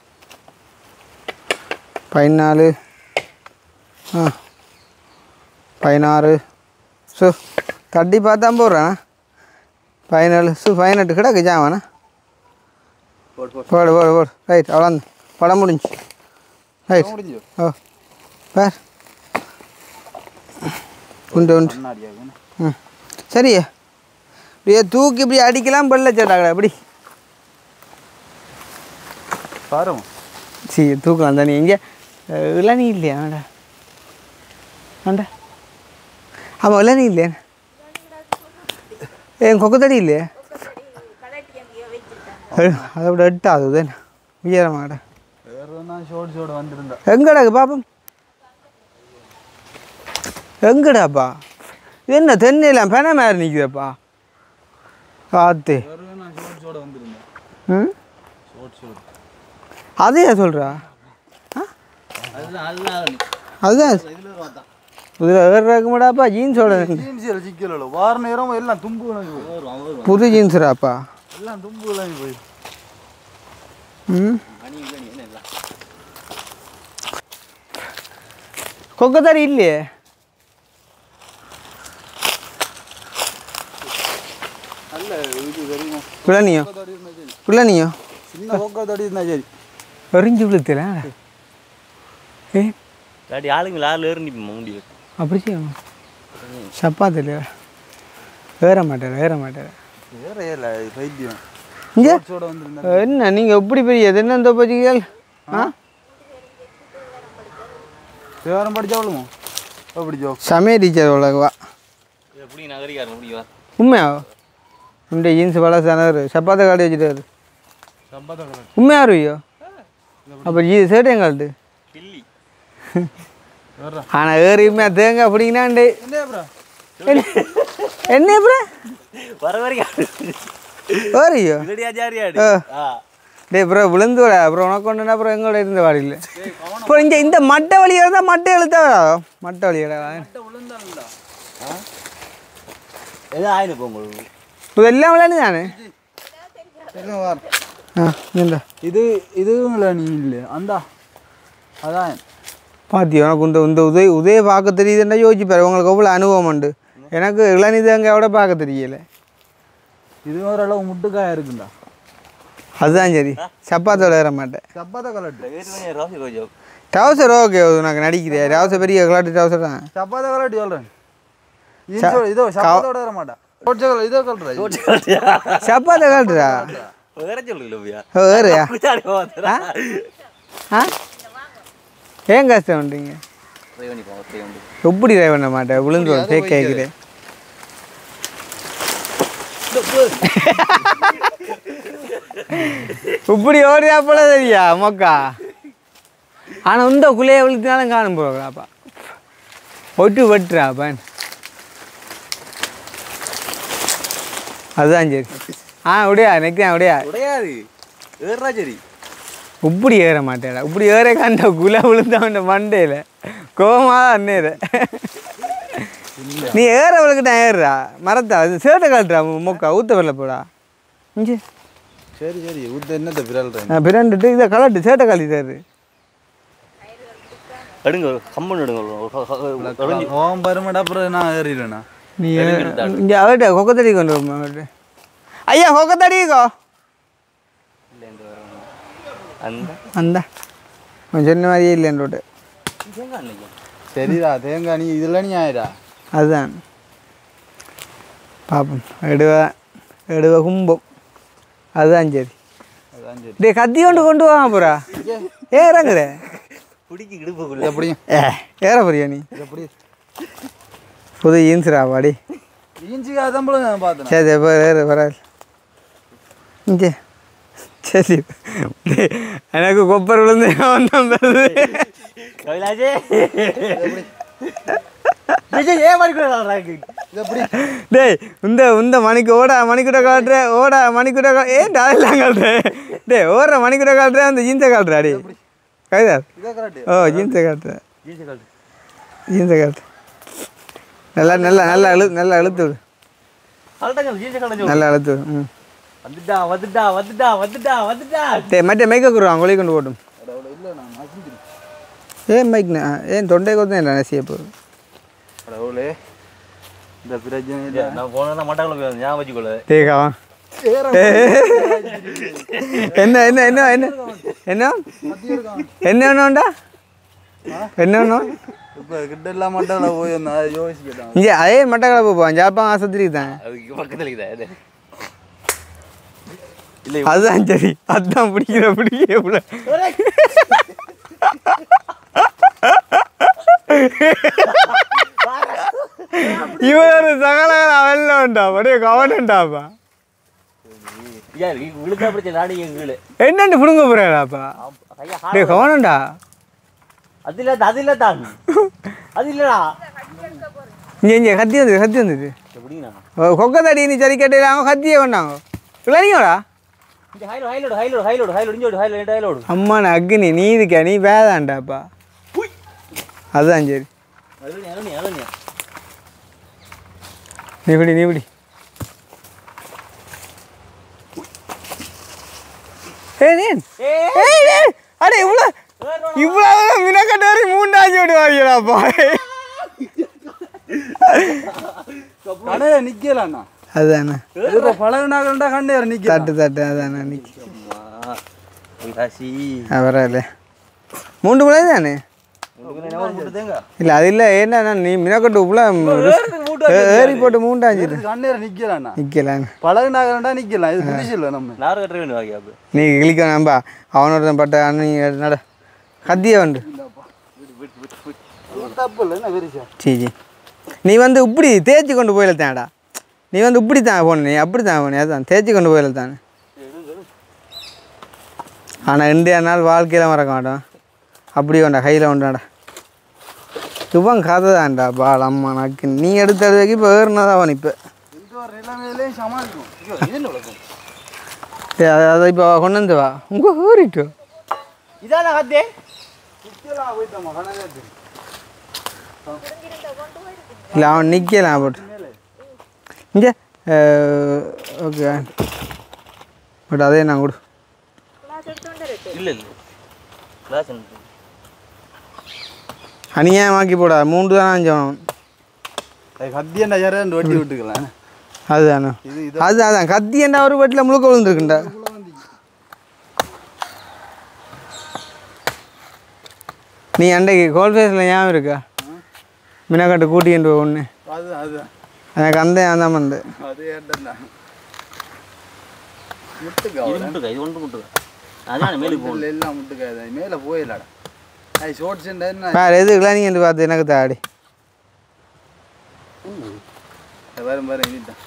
பதினாலு ஆ பதினாறு சு தட்டி பார்த்தா போடுறேண்ணா பதினாலு சு பதினெட்டு கிடக்கு ஜாமாண்ணா போடு போடு போடு போடு போடு ரைட் அவ்வளோ படம் முடிஞ்சு ரைட் முடிஞ்சு ஓ பார் உண்டு உண்டு கண்ணாடியாகும் ம் சரி இப்படியே தூக்கி இப்படி அடிக்கலாம் பல்ல சேட்டாங்களா எப்படி பாருங்க சி தூக்கலாம் தானே எங்கே இளநீ இல்லையா வேண்டா வேண்டா ஆமாம் இளநீ இல்லையா ஏன் கொக்கத்தடி இல்லையா அதை விட எட்டாது தானே உயரமாடா வேறு நான் ஷோட் ஷோட் வந்துருந்தா எங்கடாக்கு பாப்பம் எங்கடாப்பா இது என்ன தென்னையெல்லாம் பென மாதிரி நிற்குதப்பா காத்து வேறு நான் ஷோட் ஷோட் வந்துருந்தேன் ம் ஷோட் ஷோட் அதையா சொல்கிறா அதுதான் அதுதான் அதுதான் இதில் பார்த்தா இதில் ஏறாக்குமாடாப்பா ஜீன்ஸோட ஜீன்ஸில் சிக்கல வார நேரம் எல்லாம் தும்பு விளங்கி போய் புது ஜீன்ஸுடாப்பா எல்லாம் தும்பு விளங்கி போய் ம் கொக்கத்தாரி இல்லையே நல்ல இது தெரியுமா பிள்ளைனியோ பிள்ளைனியோ சின்ன கொக்கை தடி இருந்தா சரி எறிஞ்சு விழுத்துல ஏ இல்லாட்டி ஆளுங்க ஆள் ஏறி நிற்போம் முடியும் அப்படி செய்யணும் சப்பாத்தில் ஏற மாட்டார் ஏற மாட்டார் வேற ஏல பைத்தியம் இங்கே சோட வந்துருந்தா என்ன நீங்கள் எப்படி பெரிய என்ன இந்த பச்சிகள் ஆ வேறம் படிச்சாவளுமோ படிச்சோ சமய டீச்சர் உலகவா எப்படி நகரிக்காரன் முடியும் உண்மையா உண்டே ஜீன்ஸ் பழசானவர் சப்பாத்தை காட்டி வச்சுட்டாரு சம்பத உண்மையா ஐயோ அப்போ ஜீ சேட்டு எங்கள்ட்டு கில்லி வேற ஆனால் ஏறியுமே தேங்க அப்படிங்கன்னாண்டே என்ன ப்ரோ என்ன அப்புறம் வர வரைக்கும் ஏறியோ இதடியா ஜாரியாடு ஆ. ஆ டே அப்புறம் விழுந்து விட அப்புறம் உனக்கு கொண்டுனா அப்புறம் எங்களோட இருந்த வாடியில் இப்போ இங்கே இந்த மட்டை வழியாக இருந்தால் மட்டை எழுத்தா மட்டை வழியடா விழுந்தான்டா ஏதோ ஆயிரம் போங்க இதெல்லாம் விளையாண்டு தானே ஆ இந்த இது இதுவும் இல்லை நீ இல்லை அந்தா அதான் பாத்தியோ உனக்கு இந்த இந்த உதய உதய பார்க்க தெரியுதுன்னா யோசிப்பாரு உங்களுக்கு எவ்வளோ அனுபவம் உண்டு எனக்கு இளநீ தேங்காயோட பார்க்க தெரியல இது ஓரளவு முட்டுக்காயா இருக்குண்டா அதுதான் சரி சப்பாத்தோட ஏற மாட்டேன் சப்பாத்த கலட்டு ராசி கொஞ்சம் டவுசர் ஓகே உனக்கு நடிக்கிறேன் டவுசர் பெரிய கலாட்டு டவுசர் தான் சப்பாத்த கலட்டு சொல்கிறேன் இதோ சப்பாத்தோட வர மாட்டா கோட்ச கலர் இதோ கலர் சப்பாத்தை கலாட்டுறா வேற சொல்லுங்களா வேறையா ஆ ஏன் கஷ்டம் பண்ணுறீங்க எப்படி ட்ரைவ் பண்ண மாட்டேன் விழுந்து ஃபேக் கேட்குறேன் இப்படி ஓடியா போல தெரியா மொக்கா ஆனால் இந்த குள்ளையை விழுத்தினாலும் காணும் போகிறாப்பா ஒட்டு வெட்டுறாப்பா அதுதான் சரி ஆ விடையா நெக்தான் விடையா உடையாது ஏறா சரி இப்படி ஏற மாட்டேடா இப்படி ஏற கண்ட குலை விழுந்தவன் மண்டையில் கோவமாக அண்ணேற நீ ஏற விளக்கிட்ட ஏறுறா மரத்தா அது சேட்டை காட்டுறா மொக்கா ஊத்த வரல போடா இங்கே சரி சரி ஊத்த என்னத்தை பிறல்றேன் நான் பிறண்டுட்டு இதை கலட்டு சேட்டை காட்டிட்டாரு எடுங்க கம்மன் எடுங்க ஓம் பருமடா அப்புறம் நான் ஏறிடுவேண்ணா நீ இங்கே அவர்கிட்ட கொக்கத்தடி கொண்டு வரும் அவர்கிட்ட ஐயா கொக்கத்தடிக்கோ அந்த அந்த அவன் சொன்ன மாதிரியே இல்லை என்னோட சரிடா தேங்காய் நீ இதில் நீ ஆயிடா அதுதான் பார்ப்போம் எடுவ எடுவ கும்பம் அதுதான் சரி அதான் சரி டே கத்தி கொண்டு கொண்டு வா போறா ஏ இறங்குற பிடிக்கி இடுப்புக்குள்ள இதை எப்படியும் ஏ ஏற போறியா நீ இதை எப்படி புது ஈன்ஸ்ரா பாடி இஞ்சிக்காக தம்பளும் நான் பார்த்தேன் சரி இப்போ ஏறு வராது இங்கே சரி டேய், எனக்கு கொப்பர் விழுந்து வந்தான் வருது கவிலாஜே ஏன் மாதிரி இது எப்படி டேய் இந்த இந்த மணிக்கு ஓடா மணிக்கூட காட்டுற ஓடா மணிக்கூட கா ஏன் அதெல்லாம் காட்டுறேன் டேய் ஓடுற மணிக்கூட காட்டுறேன் அந்த ஜீன்ஸை காட்டுறா டே கவிதா இதை கரெக்டு ஓ ஜீன்ஸை காட்டுறேன் ஜீன்ஸை காட்டு நல்லா நல்லா நல்லா அழு நல்லா அழுத்து விடு நல்லா அழுத்து விடு ம் வந்துட்டா வந்துட்டா வந்துட்டா வந்துட்டா வந்துட்டா டேய் மற்ற மேக்கப் கொடுவாங்க கொலை கொண்டு போட்டும் இல்லை நான் நசிக்கிறேன் ஏன் மைக்ண்ணா ஏன் தொண்டை கொத்து என்ன நசிய போகுது கடவுளே இந்த பிரச்சனை இல்லை நான் போனா மட்டக்குள்ள ஞாபகம் வச்சுக்கொள்ள டேய் காவா என்ன என்ன என்ன என்ன என்ன என்ன ஒன்றுண்டா என்ன ஒன்று இப்போ கிட்ட எல்லாம் மட்டால போய் நான் யோசிக்கிட்டேன் இங்கே அதே மட்டக்களப்பு போவான் ஜாப்பான் ஆஸ்பத்திரிக்கு தான் அதுக்கு பக்கத்துல இருக்குதா அதுதான் சரி அதுதான் பிடிக்கிற பிடிக்க இவ்வளோ இவன் ஒரு சகலகல வெளில உண்டா அப்படியே கவனண்டாப்பா விழுந்தா பிரச்சனை நாடு எங்க என்னண்டு பிடுங்க போறாடாப்பா டே கவனண்டா அது இல்ல அது இல்ல தான் அது இல்லடா இங்கே இங்கே கத்தி வந்தது கத்தி வந்தது எப்படிங்கண்ணா கொக்க தடி நீ சரி கட்டிடுறாங்க கத்தியே கொண்டாங்க இல்லைங்களா ஹைலோடு ஹைலோடு ஹைலோடு ஹைலோடு ஹைலோடு இஞ்சோடு ஹைலோடு ஹைலோடு அம்மா நான் அக்னி நீ இருக்கா நீ வேதாண்டாப்பா அதுதான் சரி அழுனியா அழுனியா அழுனியா நீ இப்படி நீ இப்படி அடே இவ்வளோ இவ்வளோ மினக்கட்டு வரை மூண்டாச்சு விடுவாங்கடாப்பா கடை நிக்கலாண்ணா அதுதானே பழகுனாக்கண்டா கண்டே நிக்க தட்டு தட்டு அதானே நிற்க காசி பரவாயில்ல மூன்று மணி தானே இல்லை அது இல்லை என்ன நீ மினக்கட்டு உள்ள ஏறி போட்டு மூண்டாச்சு கண்ணேர நிக்கலாண்ணா நிற்கலான்னு பழகுனாக்கண்டா நிக்கலாம் இது புதுசு இல்லை நம்ம நார் கட்டுற வேணும் வாங்கி அப்போ நீ கிளிக்க நம்பா அவனோட பட்ட அண்ணன் நட கத்திய வந்து தப்பு இல்லை என்ன வெரிசா சீ சீ நீ வந்து இப்படி தேய்ச்சி கொண்டு போயில தான்டா நீ வந்து இப்படி தான் போன நீ அப்படி தான் போன அதுதான் தேய்ச்சி கொண்டு போயில தானே ஆனால் இந்தியா நாள் வாழ்க்கையில் மறக்க மாட்டோம் அப்படி வேண்டா கையில் உண்டாடா இவன் கதை தான்டா பால் அம்மா நக்கு நீ எடுத்த எடுத்து இப்போ ஏறினதான் அவன் இப்போ இந்த ஒரு நிலைமையிலேயும் சமாளிக்கும் அதை இப்போ கொண்டு வந்து வா உங்கள் ஏறிட்டு இதான கத்தே நிக்கலாம் போயிட்டோமா கணக்கு இல்லை அவன் நிற்கலாம் போட்டு இங்கே ஓகே பட் அதே நான் கொடு இல்லை இல்லை கிளாஸ் அநியாயமாக்கி போடா மூன்று தானே அஞ்சவன் கத்தி என்ன யாரும் வெட்டி விட்டுக்கலாம் அதுதானே அது அதான் கத்தி என்ன ஒரு வீட்டில் முழுக்க விழுந்துருக்குண்டா நீ அன்றைக்கு கோல் ஃபேஸில் ஞாபகம் இருக்கா மினக்கட்டு கூட்டிகிட்டு ஒன்று அது அதுதான் எனக்கு அந்த அந்த வந்து அது ஏட்டா முட்டுக்கா இது முட்டுக்கா இது ஒன்று முட்டுக்கா அதான் மேலே போகணும் எல்லாம் முட்டுக்கா மேலே போயிடலாடா அது ஷோர்ட் சென்ட் என்ன வேறு எதுக்குலாம் நீங்கள் வந்து பார்த்து எனக்கு தாடி வரும் பாரு இதுதான்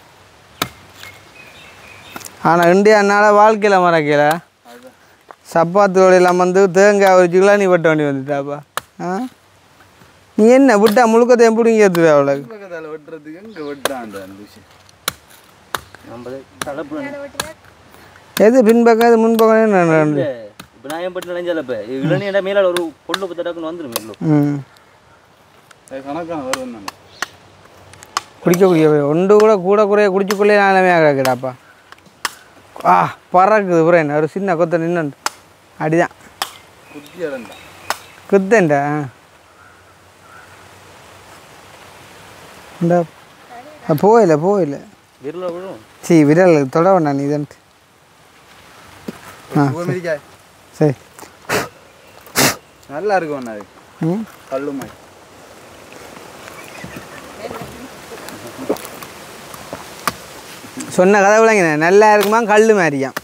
ஆனால் இந்தியானால வாழ்க்கையில் மறக்கல சப்பாத்து எல்லாம் வந்து தேங்காய் வச்சுக்கலாம் நீ வெட்ட வேண்டி வந்துட்டாப்பா ஆ நீ என்ன விட்டா முழுக்கத்தை பிடிங்க ஏற்றுவே அவ்வளோக்கு பக்கத்தால் வெட்டுறதுக்கு எங்கே வெட்டுறான் அந்த விஷயம் நம்ம தலைப்பு எது பின்பக்கம் எது முன்பக்கம் இல்லை இப்போ நான் ஏன் பட்டு நினைஞ்சால இப்போ இளநீட மேலே ஒரு பொண்ணு பத்தடாக்குன்னு வந்துடும் மேலும் ம் கணக்கான வருவேன் நான் குடிக்க குடிக்க ஒன்று கூட கூட குறைய குடிச்சுக்குள்ளே நிலைமையாக கிடக்குடாப்பா ஆ பறக்குது புறேன் ஒரு சின்ன கொத்த நின்று அடிதான் குத்தி இடம்டா குத்தேன்டா இந்த போயில போயில விரல விடும் சி விரல் தொட வேண்டாம் நீ தான் ஆ அமெரிக்கா சரி நல்லா இருக்கும் அண்ணா அது ம் கல்லு மாதிரி சொன்ன கதை விளங்கின நல்லா இருக்குமா கல் மாதிரியாம்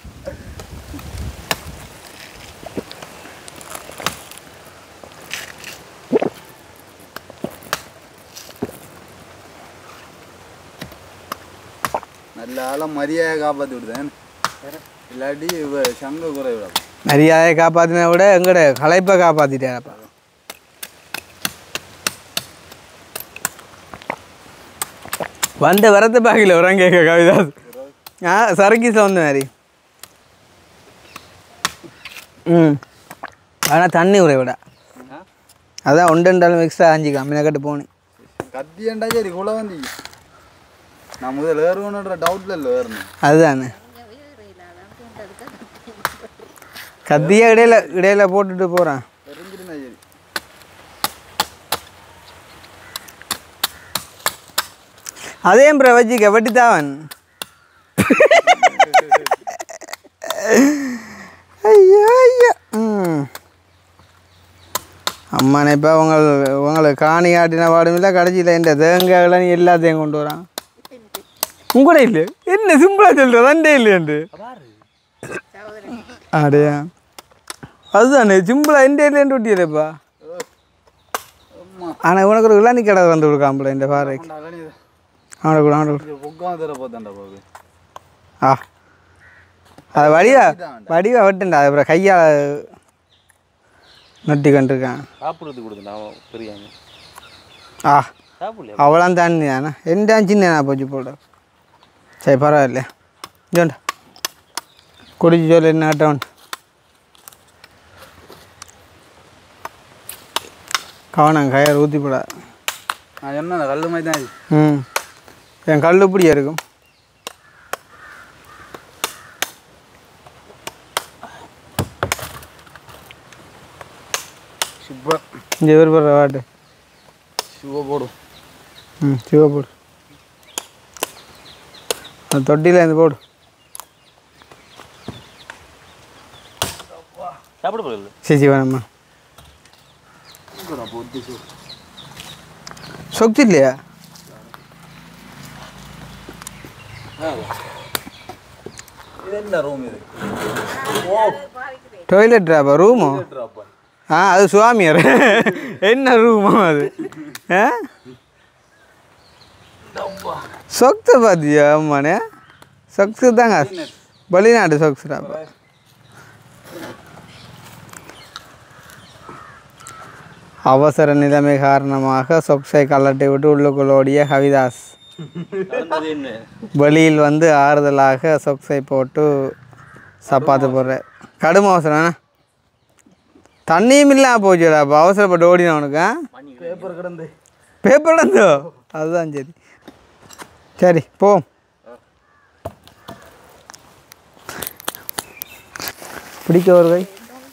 நல்ல ஆளாக மரியாதை காப்பாற்றி விடுதேன் இல்லாட்டி இவ சங்க குறை விடாது மரியாதையை காப்பாற்றினா விட எங்கட களைப்பை காப்பாற்றிட்டாப்பா வந்த வரத்தை பார்க்கல உரம் கேட்க கவிதா ஆ சரக்கீஸில் வந்த மாதிரி ம் ஆனால் தண்ணி உரை விட அதான் ஒன்று ரெண்டாலும் எக்ஸ்ட்ரா அஞ்சிக்கலாம் மினக்கட்டு போனேன் கத்தி ஏண்டா சரி குலை வந்து நான் முதல் ஏறுவணுன்ற டவுட்டில் இல்லை ஏறணும் அதுதானே கத்தியாக இடையில இடையில போட்டுட்டு போகிறேன் தெரிஞ்சிருந்தா சரி அதே ப்ரோ வச்சிக்க வெட்டித்தாவன் ஐயோ ஐயோ ம் அம்மானே இப்போ உங்க உங்களுக்கு காணி காட்டின பாடும் இல்லை கடைசியில் இந்த தேங்காய்லாம் எல்லாத்தையும் கொண்டு வரான் உங்களே இல்லை என்ன சிம்பிளாக சொல்கிற ரெண்டே இல்லையண்டு அப்படியா அதுதானே சிம்பிளாக எந்த இல்லைன்னு விட்டியலப்பா ஆனால் உனக்கு ஒரு இளநீ கடை வந்து கொடுக்காமல இந்த பாறைக்கு அவனை கூட அவனை கூட ஆ அது வடிவா வடிவா வெட்டுண்டா அது அப்புறம் கையால் நட்டி கண்டிருக்கேன் சாப்பிட்றதுக்கு கொடுத்தேன் பெரியாங்க ஆ சாப்பிடல அவ்வளோ தானே தானே எந்த சின்ன போச்சு போட சரி பரவாயில்லையா ஜோண்டா குடிச்சு சொல்லு என்ன ஆட்டவன் கவனம் கயிறு ஊற்றி போட நான் என்ன கல் மாதிரி தான் ம் என் கல் இப்படியா இருக்கும் சூப்பர் இந்த விருப்பற வாட்டு சிவ போடும் ம் சிவ போடு அது தொட்டியில் இருந்து போடு சாப்பிட போகல சரி சிவனம்மா சொக்தி இல்லையா இது என்ன ரூம் இது டாய்லெட் ட்ராப்பா ரூமோ ஆ அது சுவாமியார் என்ன ரூமோ அது ஆ சொக்ஸை பார்த்தியா அம்மானே சொக்ஸு தாங்க வெளிநாட்டு சொக்ஸ் ட்ராப்பா அவசர நிலைமை காரணமாக சொக்ஸை கலட்டி விட்டு உள்ளுக்குள் ஓடிய ஹவிதாஸ் வெளியில் வந்து ஆறுதலாக சொக்ஸை போட்டு சப்பாத்து போடுற கடும் அவசரம் தண்ணியும் இல்லாம போச்சுடா அப்போ அவசரப்பட்டு ஓடினா உனக்கு பேப்பர் கிடந்து பேப்பர் கிடந்தோ அதுதான் சரி சரி போ பிடிக்க ஒரு கை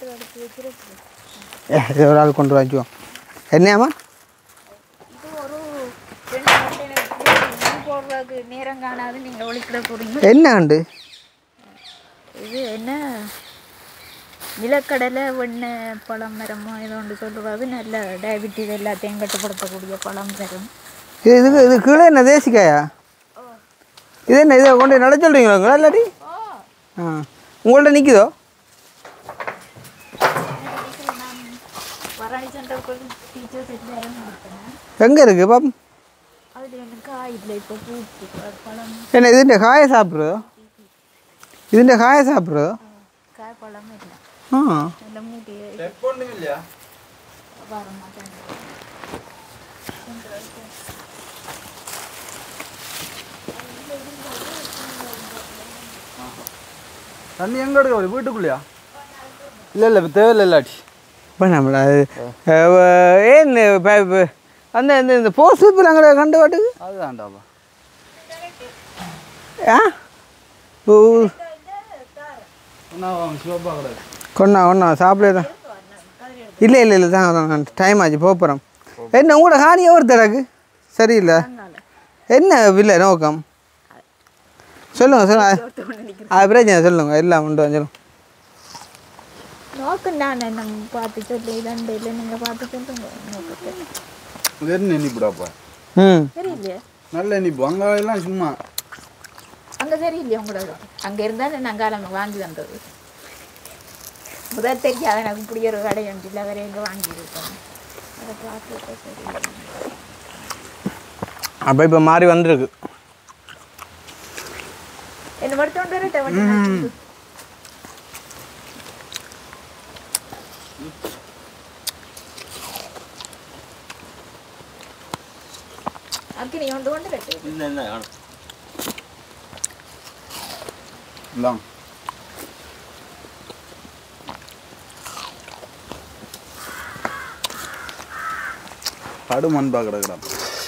ஏ இது ஒரு ஆள் கொண்டு வாச்சுவோம் என்னம்மா இது ஒரு ரெண்டு கண்டெய்னர் போடுறதுக்கு நேரம் காணாது நீங்கள் ஒழிக்கிட போகிறீங்க என்ன ஆண்டு இது என்ன நிலக்கடலை வெண்ணெய் பழம் மரமோ ஏதோ ஒன்று சொல்லுறது நல்ல டயபிட்டிஸ் எல்லாத்தையும் கட்டுப்படுத்தக்கூடிய பழம் தரும் இது இதுக்கு இது கீழே என்ன தேசிக்காயா இது என்ன இதை கொண்டு நட சொல்கிறீங்களா இல்லாட்டி ஆ உங்கள்கிட்ட நிற்குதோ வரணி சென்டருக்கு டீச்சர்ஸ் எல்லாரும் கொடுத்தேன் எங்கே இருக்குது பாப்போம் அதில் எனக்கு காய் இல்லை இப்போ பூத்து பழம் என்ன இதுண்ட காயை சாப்பிட்றதோ இதுண்ட காயை சாப்பிட்றதோ காய் பழம் இல்லை ஆ நல்ல மூட்டி ஒன்றும் இல்லையா வர மாட்டேன் தண்ணி எங்கே எடுக்க வீட்டுக்குள்ளேயா இல்லை இல்லை இப்போ தேவையில்லை இல்லாட்டி இப்போ நம்மள அது ஏன் இப்போ அந்த இந்த இந்த போஸ்ட் இப்போ நாங்கள் கண்டு வாட்டுக்கு அதுதான்டாப்பா ஆ ஓ ஒன்றா சிவப்பா கிடையாது கொண்டா ஒன்றா சாப்பிடே தான் இல்லை இல்லை இல்லை தான் டைம் ஆச்சு போக போகிறோம் என்ன உங்களோட ஹானி ஒருத்தராக்கு சரியில்லை என்ன இல்லை நோக்கம் சொல்லுங்கள் சொல்லுங்கள் அது பிரச்சனை சொல்லுங்கள் எல்லாம் உண்டு வந்துடும் நோக்கு நான் நம்ம பார்த்து சொல்லி ரெண்டு இல்லை நீங்கள் பார்த்து சொல்லுங்க நோக்கத்தை இது என்ன எண்ணிப்புடாப்பா ம் சரியில்லையா நல்ல எண்ணிப்பு அங்கே எல்லாம் சும்மா அங்கே சரியில்லையா உங்களோட அங்கே இருந்தால் நாங்கள் நம்ம வாங்கி தந்தது முதல் தெரியாது எனக்கு இப்படி ஒரு கடை இல்லை வேறு எங்கே வாங்கியிருக்கோம் அதை பார்த்து சரி அப்போ இப்போ மாறி வந்துருக்கு என்ன படுத்தோண்டு வரட்ட அக்கினி கொண்டு கொண்டு கட்டு என்ன என்ன காணும் இந்தாங்க கடு மண்பா கிடக்குறான்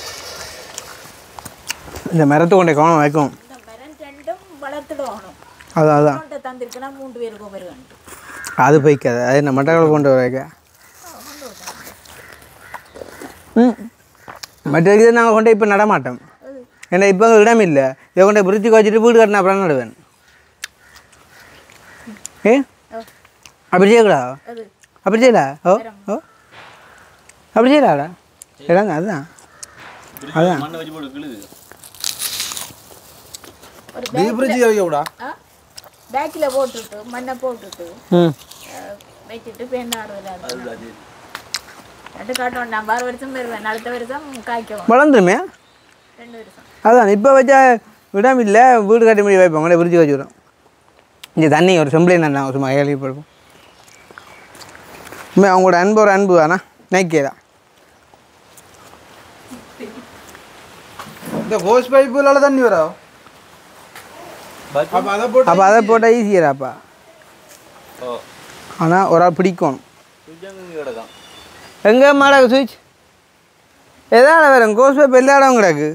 இந்த மரத்தை கொண்டே கவனம் வைக்கும் இந்த மரம் ரெண்டும் வளர்த்துடணும் அதான் அதான் தந்திருக்குன்னா மூன்று பேருக்கும் வருவாங்க அது போய்க்காது அது என்ன மட்டக்களை கொண்டு வரைக்க ம் மற்ற இதை நாங்கள் கொண்டு இப்போ நடமாட்டோம் ஏன்னா இப்போ இடம் இல்லை இதை கொண்டு பிரிட்ஜுக்கு வச்சுட்டு வீடு கட்டினா அப்புறம் நடுவேன் ஏ அப்படி செய்யக்கூடாது அது அப்படி செய்யலா ஓ ஓ அப்படி செய்யலாடா இதாங்க அதுதான் அதான் மண்ணை வச்சு போட்டு கிழுது ஒரு டீப் ஃப்ரிட்ஜ் வைக்கக்கூடா பேக்கில் போட்டுட்டு மண்ணை போட்டுட்டு ம் வச்சுட்டு பேண்டாடுறதுல ரெண்டு காட்டும் நான் ஆறு வருஷம் வருவேன் அடுத்த வருஷம் காய்க்கவும் வளர்ந்துருமே ரெண்டு வருஷம் அதான் இப்போ வச்சா விடாம இல்லை வீடு கட்டி முடி வைப்போம் கூட பிரிட்ஜு வச்சுக்கிறோம் இங்கே தண்ணி ஒரு செம்பிளே நான் சும்மா ஏழி போடுவோம் உண்மை அவங்களோட அன்பு ஒரு அன்பு தானா நைக்கே தான் இந்த ஹோஸ் பைப்புலால தண்ணி வரா அப்போ அதை போட்டு அப்போ அதை போட்டால் ஈஸியராப்பா ஓ ஆனால் ஒரு ஆள் பிடிக்கணும் சுஜாங்க கிடக்கும் எங்கே மாடா சுவிட்ச் எதான வேறு கோஸ் பைப் எல்லா இடம் கிடக்கு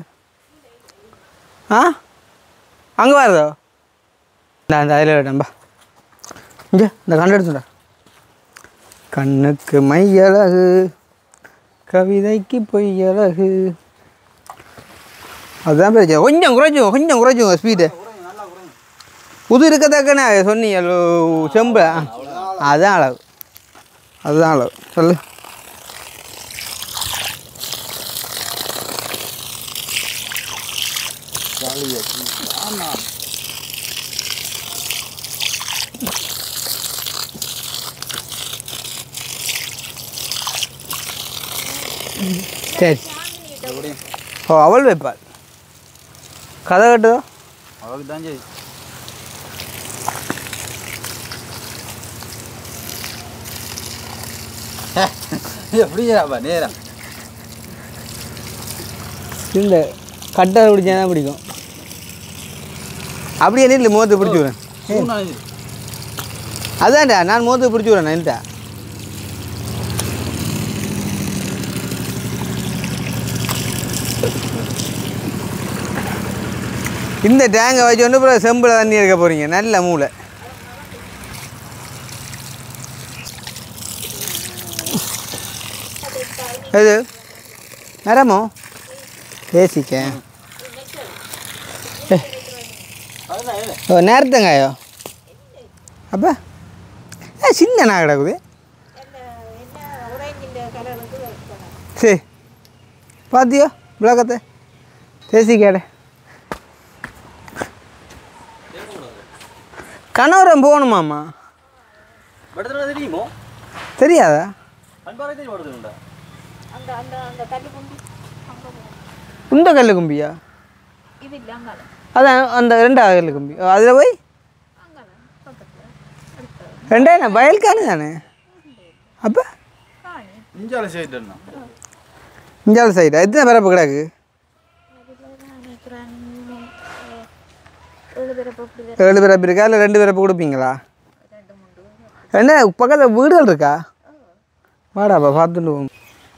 ஆ அங்கே வருதோ இந்த அந்த அதில் வேட்டம்பா இங்கே இந்த கண்டு எடுத்துடா கண்ணுக்கு மையழகு கவிதைக்கு பொய்யழகு அதுதான் பிரச்சனை கொஞ்சம் குறைச்சுங்க கொஞ்சம் குறைச்சுங்க ஸ்பீடு புது இருக்கத்தக்கனே சொன்னீங்க செம்பு அதுதான் அளவு அதுதான் அளவு சொல்லு சரி ஓ அவள் வைப்பாள் கதை கட்டுதோ அவளுக்கு தான் சரி எப்படியாப்பா நேரா இந்த கட்டை பிடிச்சா தான் பிடிக்கும் அப்படியே இல்லை முகத்தை பிடிச்சி விடுறேன் அதான்டா நான் முகத்தை பிடிச்சி விட்றேன் நின்ட்டா இந்த டேங்கை வச்சு கொண்டு அப்புறம் செம்பில் தண்ணி எடுக்க போகிறீங்க நல்ல மூளை எது நேரமோ பேசிக்க ஓ நேரத்தங்காயோ அப்போ ஏ சின்ன நான் கிடக்குது சரி பார்த்தியோ விளக்கத்தை பேசிக்காடே கணவரம் போகணுமாம்மா படுத்துனா தெரியுமோ தெரியாதா அன்பாரே தெரியும் படுத்துண்டா அந்த அந்த அந்த கல்லு குண்டி அங்கே இந்த கல்லு கும்பியா இது இல்லை அங்கால அதான் அந்த ரெண்டாவது கல்லு கும்பி அதில் போய் அங்கால பக்கத்தில் ரெண்டாயிரம் வயல்கானு தானே அப்போ காணி இஞ்சால சைடுண்ணா இஞ்சால சைடா எத்தனை பிறப்பு கிடக்கு நினைக்கிறேன் ஏழு பேரை அப்படி ஏழு பிறப்பு இருக்கா இல்லை ரெண்டு பிறப்பு கொடுப்பீங்களா ரெண்டு மூணு என்ன பக்கத்தில் வீடுகள் இருக்கா வாடாப்பா பார்த்துட்டு போகும்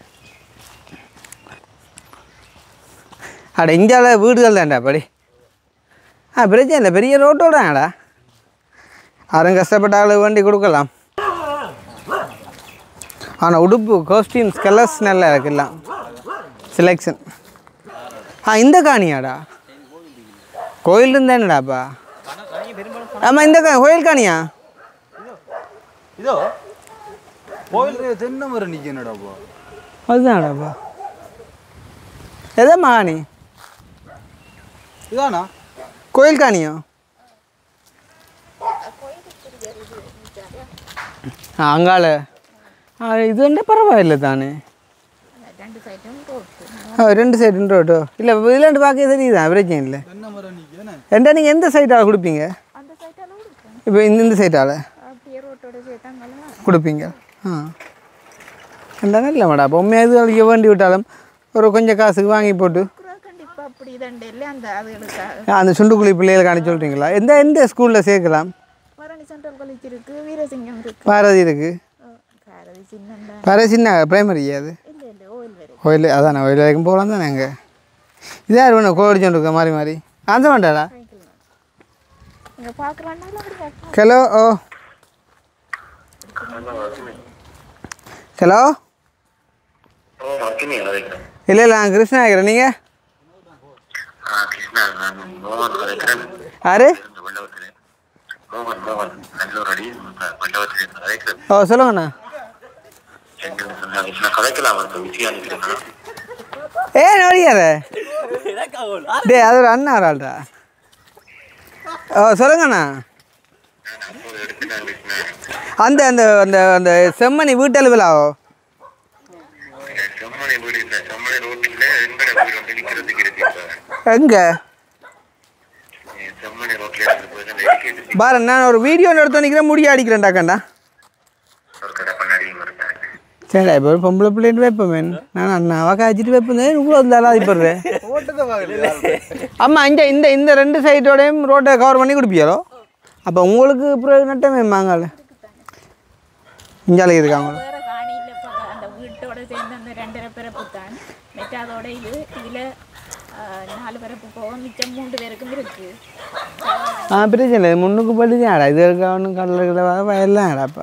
அட இந்தியாவில் வீடுகள் தான்டா படி ஆ பிரச்சனை இல்லை பெரிய ரோட்டோடாடா யாரும் கஷ்டப்பட்ட ஆளு வண்டி கொடுக்கலாம் ஆனால் உடுப்பு காஸ்டியூம்ஸ் கலர்ஸ் நல்லா இருக்குல்லாம் செலெக்ஷன் ஆ இந்த காணியாடா கோயில் இருந்தானடாப்பா ஆமாம் இந்த கா கோயில் காணியா இதோ கோயில் தென்னை மரம் நிற்கணுடாப்பா அதுதான்டாப்பா எதா மகாணி இதானா கோயில் காணியோ ஆ அங்கால ஆ இது வந்து பரவாயில்லை தானே ரெண்டு சைடும் போட்டு ஆ ரெண்டு சைடு ரோட்டோ இல்லை இதுலாண்டு பார்க்க தெரியுதான் பிரச்சனை இல்லை தென்னை மரம் நிற்கணும் ரெண்டா நீங்கள் எந்த சைட்டால் கொடுப்பீங்க அந்த சைட்டால கொடுப்பேன் இப்போ இந்த இந்த சைட்டால் அப்படியே ரோட்டோட சேர்த்தாங்களா கொடுப்பீங்க ஆ அந்த இல்லை மேடம் அப்போ உண்மையாக இது அழிக்க வேண்டி விட்டாலும் ஒரு கொஞ்சம் காசுக்கு வாங்கி போட்டு கண்டிப்பாக அப்படி இதண்டே இல்லை அந்த அதுகளுக்கு ஆ, அந்த சுண்டுக்குழி பிள்ளைகளை காணி சொல்கிறீங்களா எந்த எந்த ஸ்கூலில் சேர்க்கலாம் பரணி சென்ட்ரல் காலேஜ் இருக்கு வீரசிங்கம் இருக்கு பாரதி இருக்குது பாரதி சின்னண்டா பாரதி சின்ன பிரைமரி அது இல்லை இல்லை ஓயில் வரை கோயில் அதான் கோயில் வரைக்கும் போகலாம் தானே அங்கே இதே வேணும் கோடிச்சோண்டு இருக்க மாதிரி மாதிரி அந்த வேண்டாடா சைக்கிள் இங்கே பார்க்கலான்னாலும் அப்படி கேட்கலாம் ஹலோ ஓ ஹலோ இல்லை இல்லை நான் கிருஷ்ணா ஆகிறேன் நீங்கள் யாரு மோகன் மோகன் நல்லூர் அடி மண்டபத்தில் கதைக்கு ஓ சொல்லுங்கண்ணா. நான் கதைக்கலாம் இருக்கு விஷயம் இருக்கிறேன். ஏ நடிகார டே அது ஒரு அண்ணா ஆள்றா. ஓ சொல்லுங்கண்ணா. அந்த அந்த அந்த அந்த செம்மணி வீட்டில் விழாவோ செம்மணி வீடு இல்லை, செம்மணி ரோட்டில் எங்கட வீடு வந்து நிற்கிறதுக்கு இருக்கு. எங்க செம்மணி ரோட்ல பாரு நான் ஒரு வீடியோ எடுத்து நிற்கிறேன் முடிய அடிக்கிறேன்டாக்கண்டா. ஒரு கடை பண்ணாடியும் இருக்காங்க. சரிடா இப்போ ஒரு பொம்பளை பிள்ளைட்டு வைப்பேன் நான் அண்ணாவா காய்ச்சிட்டு வைப்பேன் இவ்வளோ இருந்தாலும் அதிப்படுறேன். ஆமாம் இங்கே இந்த இந்த ரெண்டு சைட்டோடையும் ரோட்டை கவர் பண்ணி கொடுப்பியாரோ அப்போ உங்களுக்கு அப்புறம் நட்டமே மாங்கால இஞ்சாலே இருக்காங்க. வேற காணி இல்லைப்பா, அந்த வீட்டோட சேர்ந்து அந்த ரெண்டரை பிறப்பு தான் மெட்டாதோட இது இதில் நாலு பிறப்பு போக மிச்சம் மூன்று பேருக்கும் இருக்கு. ஆ பிரச்சனை இல்லை முன்னுக்கு படிச்சாடா இது இருக்க ஒன்றும் கடலில் கிட்ட வயல்லாம் ஆடாப்பா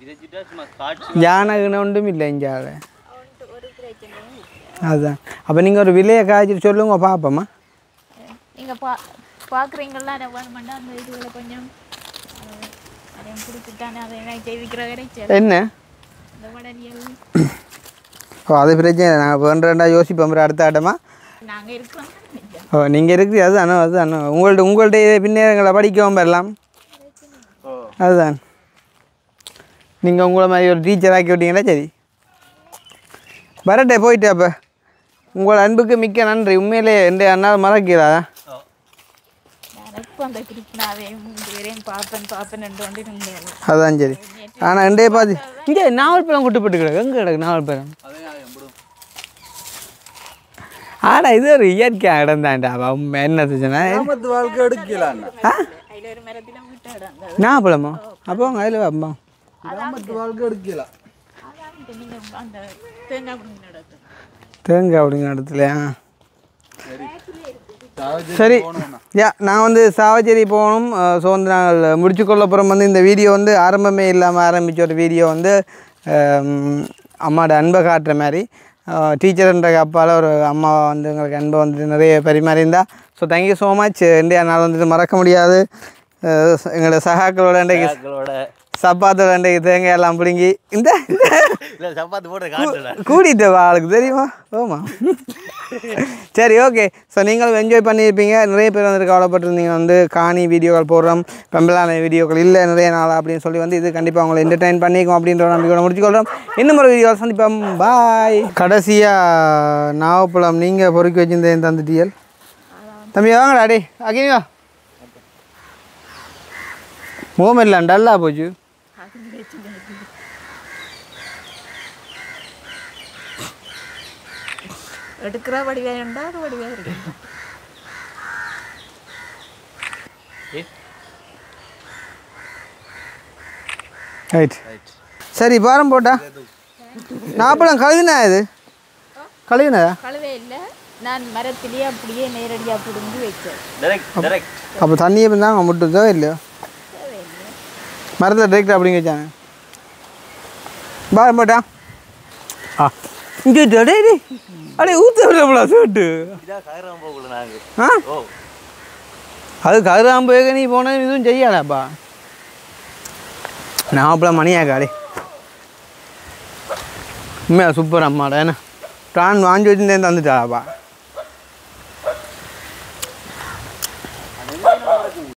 யானை ஒன்றும் இல்லை இஞ்சால ஒரு பிரச்சனையும் இல்லை. அதுதான். அப்போ நீங்கள் ஒரு விலையை காய்ச்சிட்டு சொல்லுங்க பார்ப்போம்மா. நீங்கள் பா பார்க்குறீங்களா அதை வேணுமெண்டா அந்த இதுகளை கொஞ்சம் அதையும் கொடுத்துட்டானே அதை நான் ஜெயிக்கிற கிடைச்சது என்ன இந்த வடலியல் ஓ அது பிரச்சனை இல்லை நாங்கள் வேண்டாண்டா யோசிப்போம் அடுத்த ஆட்டமா. நாங்கள் இருக்கிறோம். ஓ நீங்கள் இருக்குது அது அண்ணா அது அண்ணா உங்கள்ட்ட உங்கள்கிட்ட பின்னேறங்களை படிக்கவும் பெறலாம். அதுதான் நீங்கள் உங்களை மாதிரி ஒரு டீச்சர் ஆக்கி விட்டீங்களா சரி வரட்டே போயிட்டு. அப்போ உங்கள் அன்புக்கு மிக்க நன்றி உண்மையிலே எந்த அண்ணால் மறக்கிறாதா. எனக்கும் அந்த கிருஷ்ணாவே மூன்று பேரையும் பார்ப்பேன் பார்ப்பேன் என்று கொண்டு இருந்தேன். அதுதான் சரி. ஆனால் ரெண்டே பார்த்து இங்கே நாவல் பழம் குட்டுப்பட்டு கிடக்கு எங்கே கிடக்கு நாவல் பழம். ஆடா இது ஒரு இயற்கை இடம் தான்டா என்ன சொன்னா வாழ்க்கை எடுக்கலாம். அதில் ஒரு மரத்தில் விட்டு இடம் நாவப்பழமோ அப்போ அவங்க அதில் அப்பா கிராமத்து வாழ்க்கை எடுக்கலாம். அதான் நீங்கள் அந்த தேங்காய் பிடிங்க நடக்கும் தேங்காய் அப்படிங்கிற இடத்துலையா சரி. யா நான் வந்து சாவச்சேரி போகணும். ஸோ வந்து நாங்கள் முடிச்சுக்கொள்ள அப்புறம் வந்து இந்த வீடியோ வந்து ஆரம்பமே இல்லாமல் ஆரம்பித்த ஒரு வீடியோ வந்து அம்மாவோட அன்பை காட்டுற மாதிரி டீச்சர்ன்ற அப்பால் ஒரு அம்மா வந்து எங்களுக்கு அன்பை வந்துட்டு நிறைய பரிமாறியிருந்தா. So thank you so much. India நாள் வந்துட்டு மறக்க முடியாது. எங்களோட சகாக்களோட இன்றைக்கு சப்பாத்தோட இன்றைக்கு தேங்காய் எல்லாம் பிடுங்கி இந்த சப்பாத்து போட்டு கூட்டிகிட்டு ஆளுக்கு தெரியுமா ஓமா சரி ஓகே. ஸோ நீங்களும் என்ஜாய் பண்ணியிருப்பீங்க. நிறைய பேர் வந்துட்டு கவலைப்பட்டிருந்தீங்க வந்து காணி வீடியோக்கள் போடுறோம் பெம்பலான வீடியோக்கள் இல்லை நிறைய நாள் அப்படின்னு சொல்லி வந்து இது கண்டிப்பாக அவங்களை என்டர்டைன் பண்ணிக்கும் அப்படின்ற ஒரு நம்பிக்கையோட முடிச்சுக்கொள்கிறோம். இன்னும் ஒரு வீடியோ சந்திப்போம் பாய். கடைசியாக நாவப்பழம் நீங்கள் பொறுக்கி வச்சுருந்தேன் தந்துட்டியல் தம்பி வாங்கடா அடே அகிங்க முகம் இல்லை டல்லா போச்சு. எடுக்கிற வடிவாக உண்டா அது வடிவாக இருக்கு. ரைட் சரி பாரம் போட்டா நாப்பழம் கழுவினா இது கழுவினதா கழுவே இல்லை நான் மரத்திலேயே அப்படியே நேரடியாக பிடுங்கி வச்சேன். அப்போ தண்ணியை இருந்தாங்க முட்டுதோ இல்லையோ மரத்தில் டேரக்டாக அப்படிங்க வச்சாங்க பாரம் போட்டா ஆ இங்கே அடே அடே ஊற்ற விடப்படா சோட்டு ஆ அது கதிராம்பு நீ போனது இதுவும் செய்யாதாப்பா நாப்பழம் மணியாக்கா அடே உண்மையா சூப்பர் அம்மாடா என்ன ப்ரான் வாங்கி வச்சுருந்தேன் தந்துட்டாப்பா.